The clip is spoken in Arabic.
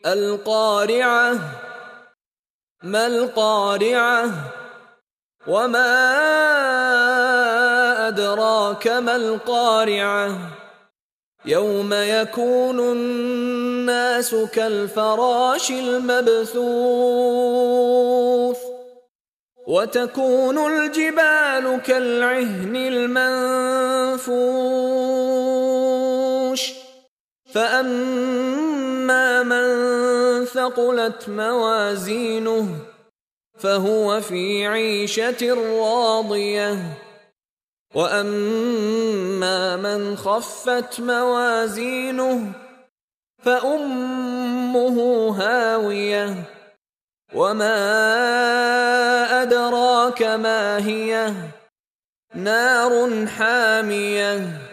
القارعة. ما القارعة؟ وما أدراك ما القارعة. يوم يكون الناس كالفراش المبثوث وتكون الجبال كالعهن المنفوش فأما من ثقلت موازينه فهو في عيشة راضية وأما من خفت موازينه فأمه هاوية وما أدراك ما هي نار حامية